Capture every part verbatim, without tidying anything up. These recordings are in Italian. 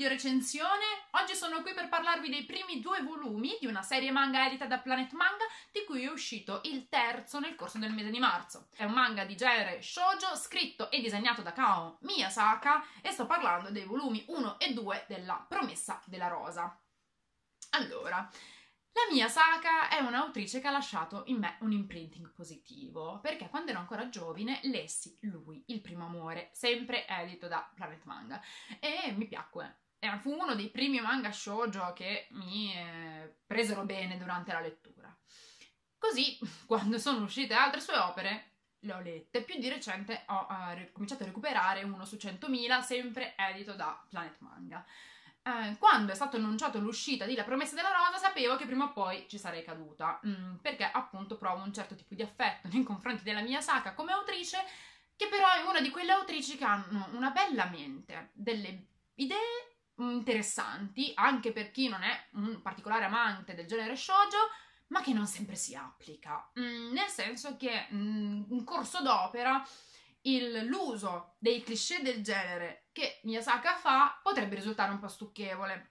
video recensione. Oggi sono qui per parlarvi dei primi due volumi di una serie manga edita da Planet Manga, di cui è uscito il terzo nel corso del mese di marzo. È un manga di genere shoujo, scritto e disegnato da Kao Miyazaka, e sto parlando dei volumi uno e due della Promessa della Rosa. Allora, la Miyazaka è un'autrice che ha lasciato in me un imprinting positivo, perché quando ero ancora giovane lessi Lui, il primo amore, sempre edito da Planet Manga, e mi piacque. E fu uno dei primi manga shoujo che mi eh, presero bene durante la lettura. Così, quando sono uscite altre sue opere, le ho lette. Più di recente ho uh, cominciato a recuperare uno su centomila, sempre edito da Planet Manga. Eh, quando è stato annunciato l'uscita di La Promessa della Rosa, sapevo che prima o poi ci sarei caduta, mm, perché appunto provo un certo tipo di affetto nei confronti della Miyazaka come autrice, che però è una di quelle autrici che hanno una bella mente, delle idee interessanti, anche per chi non è un particolare amante del genere shoujo, ma che non sempre si applica, mm, nel senso che mm, in corso d'opera l'uso dei cliché del genere che Miyazaka fa potrebbe risultare un po' stucchevole.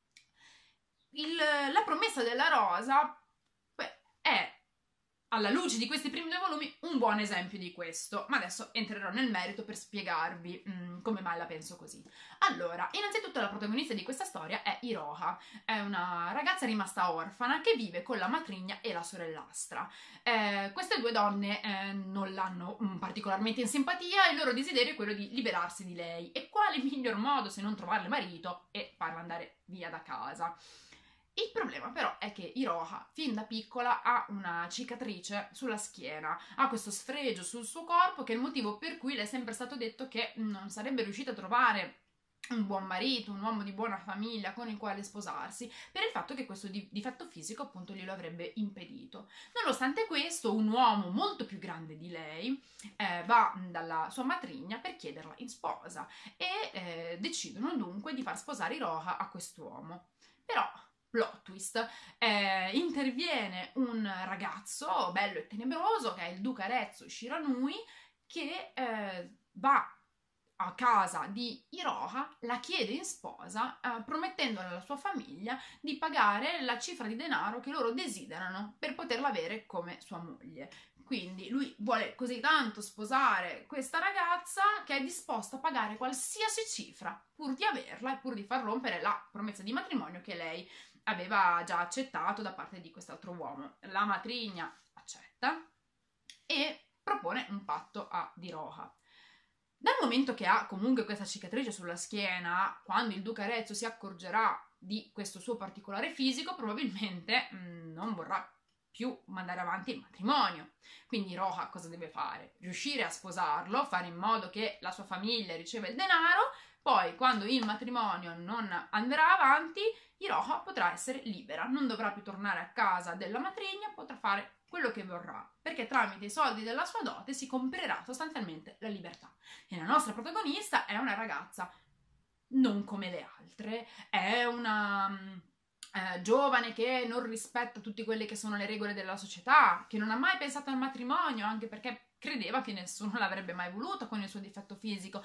Il, la Promessa della Rosa beh, è, alla luce di questi primi due volumi, un buon esempio di questo, ma adesso entrerò nel merito per spiegarvi mh, come mai la penso così. Allora, innanzitutto la protagonista di questa storia è Iroha, è una ragazza rimasta orfana che vive con la matrigna e la sorellastra. Eh, queste due donne eh, non l'hanno mh, particolarmente in simpatia, e il loro desiderio è quello di liberarsi di lei. E quale miglior modo se non trovarle marito e farla andare via da casa? Il problema però è che Iroha fin da piccola ha una cicatrice sulla schiena, ha questo sfregio sul suo corpo, che è il motivo per cui le è sempre stato detto che non sarebbe riuscita a trovare un buon marito, un uomo di buona famiglia con il quale sposarsi, per il fatto che questo difetto fisico appunto glielo avrebbe impedito. Nonostante questo, un uomo molto più grande di lei eh, va dalla sua matrigna per chiederla in sposa, e eh, decidono dunque di far sposare Iroha a quest'uomo. Però plot twist, eh, interviene un ragazzo bello e tenebroso che è il duca Retsu Shiranui, che eh, va a casa di Iroha, la chiede in sposa, eh, promettendole alla sua famiglia di pagare la cifra di denaro che loro desiderano per poterla avere come sua moglie. Quindi lui vuole così tanto sposare questa ragazza che è disposto a pagare qualsiasi cifra pur di averla e pur di far rompere la promessa di matrimonio che lei aveva già accettato da parte di quest'altro uomo. La matrigna accetta e propone un patto a Iroha. Dal momento che ha comunque questa cicatrice sulla schiena, quando il duca Retsu si accorgerà di questo suo particolare fisico, probabilmente mh, non vorrà più mandare avanti il matrimonio. Quindi Iroha cosa deve fare? Riuscire a sposarlo, fare in modo che la sua famiglia riceva il denaro, poi quando il matrimonio non andrà avanti, Iroha potrà essere libera, non dovrà più tornare a casa della matrigna, potrà fare quello che vorrà, perché tramite i soldi della sua dote si comprerà sostanzialmente la libertà. E la nostra protagonista è una ragazza non come le altre, è una eh, giovane che non rispetta tutte quelle che sono le regole della società, che non ha mai pensato al matrimonio, anche perché credeva che nessuno l'avrebbe mai voluto con il suo difetto fisico,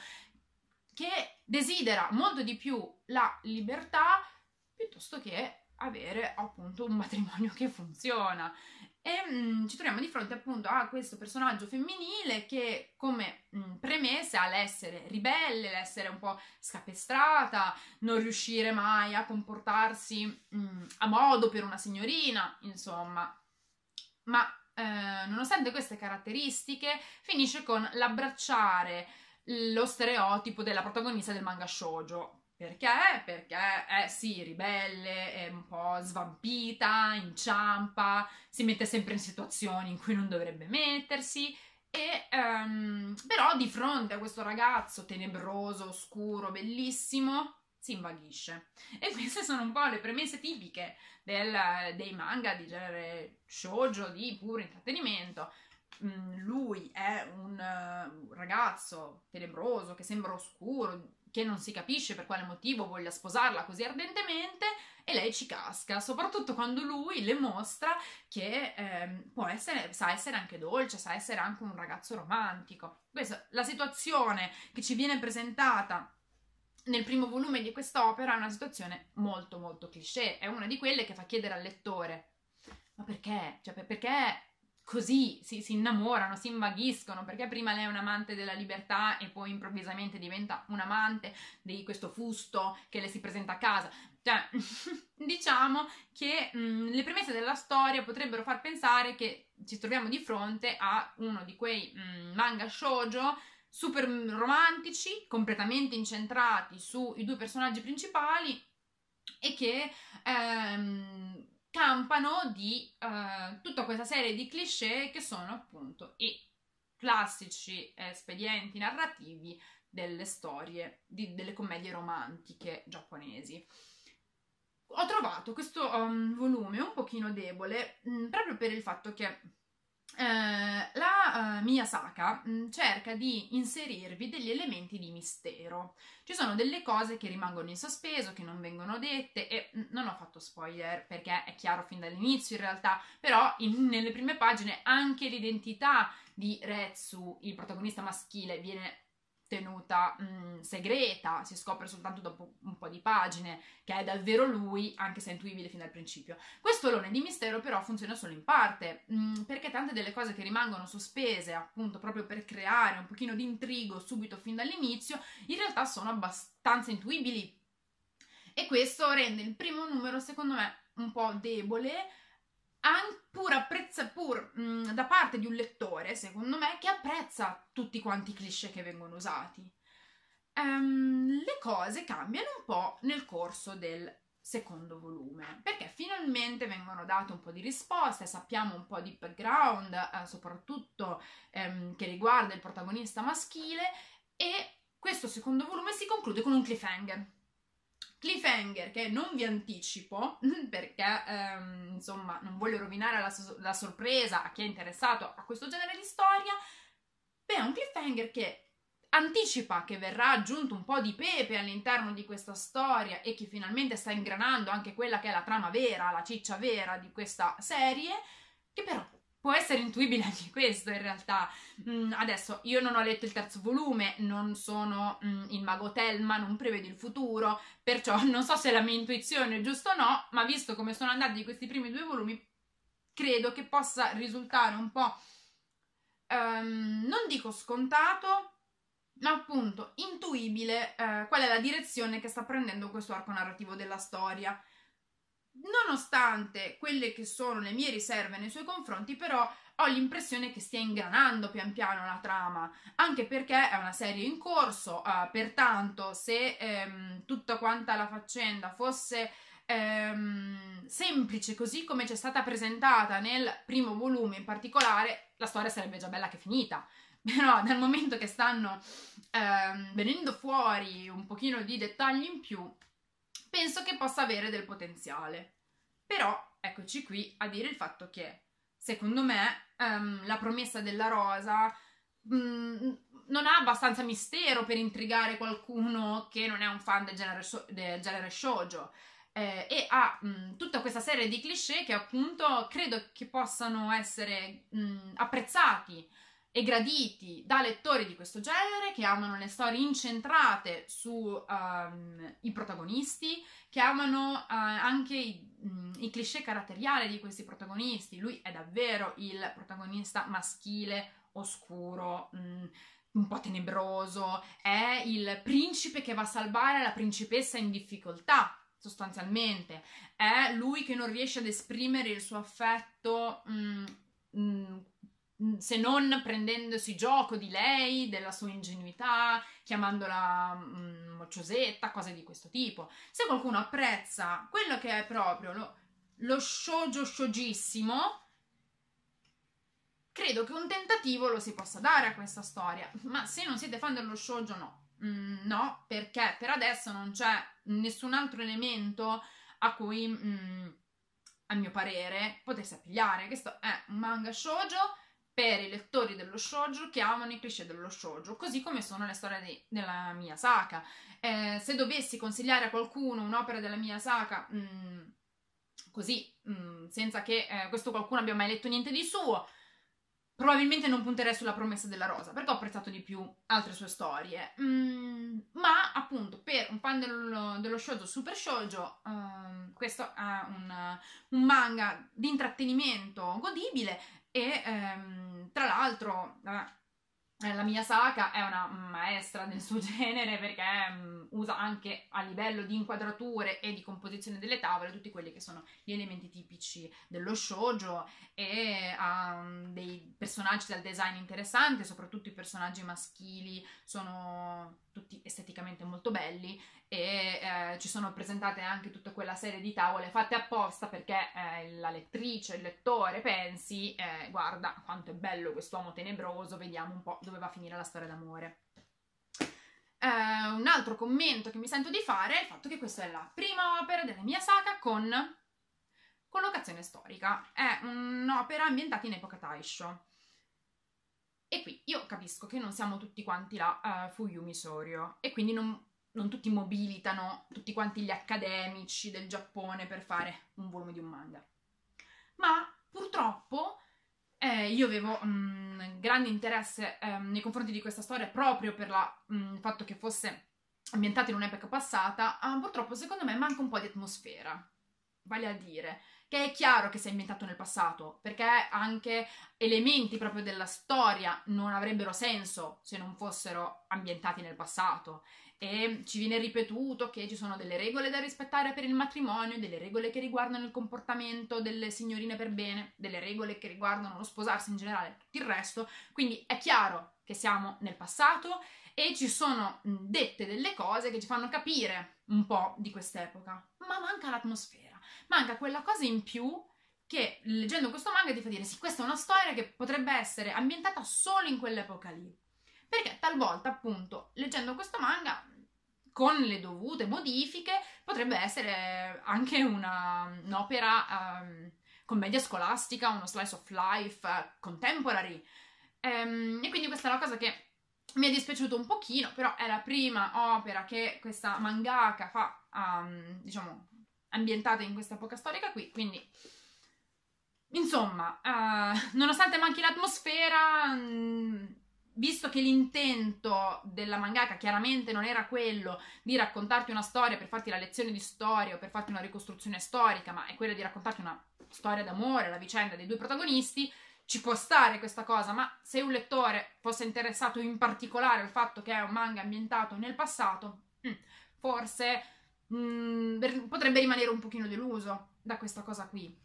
che desidera molto di più la libertà piuttosto che avere appunto un matrimonio che funziona. E mh, ci troviamo di fronte appunto a questo personaggio femminile che come mh, premesse ha l'essere ribelle, l'essere un po' scapestrata, non riuscire mai a comportarsi mh, a modo per una signorina, insomma. Ma eh, nonostante queste caratteristiche, finisce con l'abbracciare lo stereotipo della protagonista del manga shoujo. Perché? Perché è sì, ribelle, è un po' svampita, inciampa, si mette sempre in situazioni in cui non dovrebbe mettersi, e um, però di fronte a questo ragazzo tenebroso, oscuro, bellissimo, si invaghisce. E queste sono un po' le premesse tipiche del, dei manga di genere shoujo, di puro intrattenimento. Mm, lui è un uh, ragazzo tenebroso che sembra oscuro, che non si capisce per quale motivo voglia sposarla così ardentemente, e lei ci casca, soprattutto quando lui le mostra che ehm, può essere, sa essere anche dolce, sa essere anche un ragazzo romantico. Questa, la situazione che ci viene presentata nel primo volume di quest'opera è una situazione molto molto cliché, è una di quelle che fa chiedere al lettore: ma perché? Cioè, perché così si, si innamorano, si invaghiscono? Perché prima lei è un amante della libertà e poi improvvisamente diventa un amante di questo fusto che le si presenta a casa? Cioè, diciamo che mh, le premesse della storia potrebbero far pensare che ci troviamo di fronte a uno di quei mh, manga shoujo super romantici, completamente incentrati sui due personaggi principali e che ehm, campano di eh, tutta questa serie di cliché che sono appunto i classici espedienti narrativi delle storie, di, delle commedie romantiche giapponesi. Ho trovato questo um, volume un pochino debole mh, proprio per il fatto che eh, la uh, Miyazaka mh, cerca di inserirvi degli elementi di mistero. Ci sono delle cose che rimangono in sospeso, che non vengono dette, e mh, non ho fatto spoiler perché è chiaro fin dall'inizio in realtà, però in, nelle prime pagine anche l'identità di Retsu, il protagonista maschile, viene tenuta mh, segreta, si scopre soltanto dopo un po' di pagine che è davvero lui, anche se è intuibile fin dal principio. Questo alone di mistero però funziona solo in parte, mh, perché tante delle cose che rimangono sospese appunto proprio per creare un pochino di intrigo subito fin dall'inizio in realtà sono abbastanza intuibili, e questo rende il primo numero secondo me un po' debole, pur, apprezza, pur mh, da parte di un lettore, secondo me, che apprezza tutti quanti i cliché che vengono usati. Um, le cose cambiano un po' nel corso del secondo volume, perché finalmente vengono date un po' di risposte, sappiamo un po' di background, eh, soprattutto ehm, che riguarda il protagonista maschile, e questo secondo volume si conclude con un cliffhanger. Cliffhanger che non vi anticipo perché ehm, insomma non voglio rovinare la, la sorpresa a chi è interessato a questo genere di storia. Beh, è un cliffhanger che anticipa che verrà aggiunto un po' di pepe all'interno di questa storia e che finalmente sta ingranando anche quella che è la trama vera, la ciccia vera di questa serie, che però può essere intuibile anche questo in realtà. Mm, adesso io non ho letto il terzo volume, non sono mm, il mago Telma, non prevedo il futuro, perciò non so se la mia intuizione è giusta o no, ma visto come sono andati questi primi due volumi, credo che possa risultare un po', um, non dico scontato, ma appunto intuibile eh, qual è la direzione che sta prendendo questo arco narrativo della storia. Nonostante quelle che sono le mie riserve nei suoi confronti, però ho l'impressione che stia ingranando pian piano la trama, anche perché è una serie in corso, eh, pertanto se ehm, tutta quanta la faccenda fosse ehm, semplice così come ci è stata presentata nel primo volume in particolare, la storia sarebbe già bella che finita. Però dal momento che stanno ehm, venendo fuori un pochino di dettagli in più, penso che possa avere del potenziale. Però eccoci qui a dire il fatto che secondo me um, la promessa della rosa um, non ha abbastanza mistero per intrigare qualcuno che non è un fan del genere, so- del genere shoujo, eh, e ha um, tutta questa serie di cliché che appunto credo che possano essere um, apprezzati e graditi da lettori di questo genere, che amano le storie incentrate sui um, protagonisti, che amano uh, anche i, um, i cliché caratteriali di questi protagonisti. Lui è davvero il protagonista maschile, oscuro, um, un po' tenebroso, è il principe che va a salvare la principessa in difficoltà, sostanzialmente. È lui che non riesce ad esprimere il suo affetto um, um, se non prendendosi gioco di lei, della sua ingenuità, chiamandola mm, mocciosetta, cose di questo tipo. Se qualcuno apprezza quello che è proprio lo, lo shoujo shoujissimo, credo che un tentativo lo si possa dare a questa storia. Ma se non siete fan dello shoujo, no. Mm, no, perché per adesso non c'è nessun altro elemento a cui, mm, a mio parere, potesse appigliare. Questo è un manga shoujo per i lettori dello shoujo che amano i cliché dello shoujo, così come sono le storie di, della Miyazaka. Eh, se dovessi consigliare a qualcuno un'opera della Miyazaka, mh, così, mh, senza che eh, questo qualcuno abbia mai letto niente di suo, probabilmente non punterei sulla Promessa della Rosa, perché ho apprezzato di più altre sue storie. Mm, ma appunto per un fan dello, dello shoujo super shoujo, um, questo è un, un manga di intrattenimento godibile e um, tra l'altro vabbè, la Miyazaki è una maestra del suo genere, perché um, usa anche a livello di inquadrature e di composizione delle tavole tutti quelli che sono gli elementi tipici dello shoujo, e ha um, dei personaggi dal design interessante, soprattutto i personaggi maschili sono tutti esteticamente molto belli, e eh, ci sono presentate anche tutta quella serie di tavole fatte apposta perché eh, la lettrice, il lettore pensi eh, guarda quanto è bello quest'uomo tenebroso, vediamo un po' dove va a finire la storia d'amore. Eh, un altro commento che mi sento di fare è il fatto che questa è la prima opera della Miyazaki con collocazione storica, è un'opera ambientata in epoca Taisho. E qui io capisco che non siamo tutti quanti la uh, Fuyumi Soryo, e quindi non, non tutti mobilitano, tutti quanti gli accademici del Giappone per fare un volume di un manga. Ma purtroppo eh, io avevo um, grande interesse um, nei confronti di questa storia proprio per la, um, il fatto che fosse ambientata in un'epoca passata. Uh, purtroppo secondo me manca un po' di atmosfera, vale a dire che è chiaro che sia ambientato nel passato, perché anche elementi proprio della storia non avrebbero senso se non fossero ambientati nel passato, e ci viene ripetuto che ci sono delle regole da rispettare per il matrimonio, delle regole che riguardano il comportamento delle signorine per bene, delle regole che riguardano lo sposarsi in generale, tutto il resto, quindi è chiaro che siamo nel passato e ci sono dette delle cose che ci fanno capire un po' di quest'epoca, ma manca l'atmosfera. Manca quella cosa in più che, leggendo questo manga, ti fa dire sì, questa è una storia che potrebbe essere ambientata solo in quell'epoca lì. Perché talvolta, appunto, leggendo questo manga, con le dovute modifiche, potrebbe essere anche un'opera um, commedia scolastica, uno slice of life uh, contemporary. Um, e quindi questa è la cosa che mi è dispiaciuto un pochino, però è la prima opera che questa mangaka fa, um, diciamo, ambientata in questa epoca storica qui, quindi insomma, uh, nonostante manchi l'atmosfera, mh, visto che l'intento della mangaka chiaramente non era quello di raccontarti una storia per farti la lezione di storia o per farti una ricostruzione storica, ma è quella di raccontarti una storia d'amore, la vicenda dei due protagonisti, ci può stare questa cosa, ma se un lettore fosse interessato in particolare al fatto che è un manga ambientato nel passato, mh, forse mh, potrebbe rimanere un pochino deluso da questa cosa qui.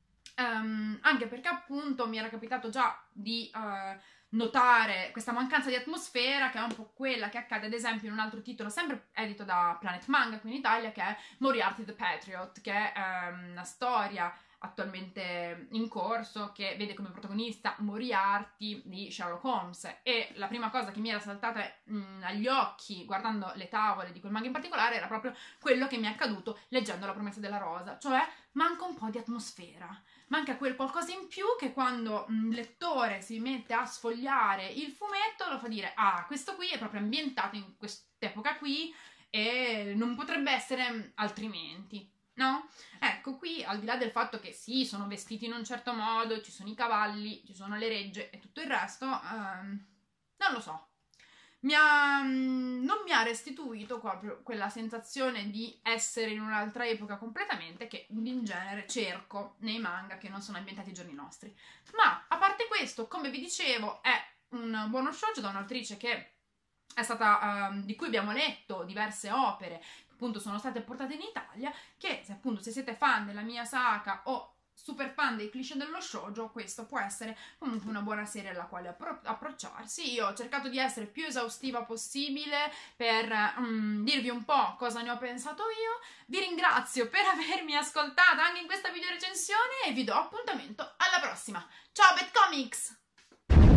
Um, anche perché appunto mi era capitato già di uh, notare questa mancanza di atmosfera, che è un po' quella che accade ad esempio in un altro titolo sempre edito da Planet Manga qui in Italia, che è Moriarty the Patriot, che è um, una storia attualmente in corso che vede come protagonista Moriarty di Sherlock Holmes, e la prima cosa che mi era saltata mh, agli occhi guardando le tavole di quel manga in particolare era proprio quello che mi è accaduto leggendo La Promessa della Rosa, cioè manca un po' di atmosfera, manca quel qualcosa in più che quando il lettore si mette a sfogliare il fumetto lo fa dire ah, questo qui è proprio ambientato in quest'epoca qui e non potrebbe essere altrimenti. No? Ecco, qui al di là del fatto che sì, sono vestiti in un certo modo, ci sono i cavalli, ci sono le regge e tutto il resto, ehm, non lo so. Mi ha, non mi ha restituito proprio quella sensazione di essere in un'altra epoca completamente che in genere cerco nei manga che non sono ambientati ai giorni nostri. Ma a parte questo, come vi dicevo, è un buono shoujo da un'autrice che è stata, ehm, di cui abbiamo letto diverse opere, appunto sono state portate in Italia, che se appunto se siete fan della Miyazaki o super fan dei cliché dello shoujo, questo può essere comunque una buona serie alla quale appro approcciarsi. Io ho cercato di essere più esaustiva possibile per um, dirvi un po' cosa ne ho pensato io. Vi ringrazio per avermi ascoltato anche in questa video recensione e vi do appuntamento alla prossima. Ciao Bad Comics!